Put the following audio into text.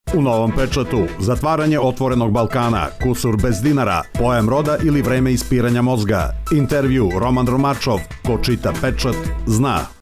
U novom pečatu, zatvaranje Otvorenog Balkana, kusur bez dinara, pojam roda ili vreme ispiranja mozga. Intervju Roman Romačov, ko čita pečat, zna.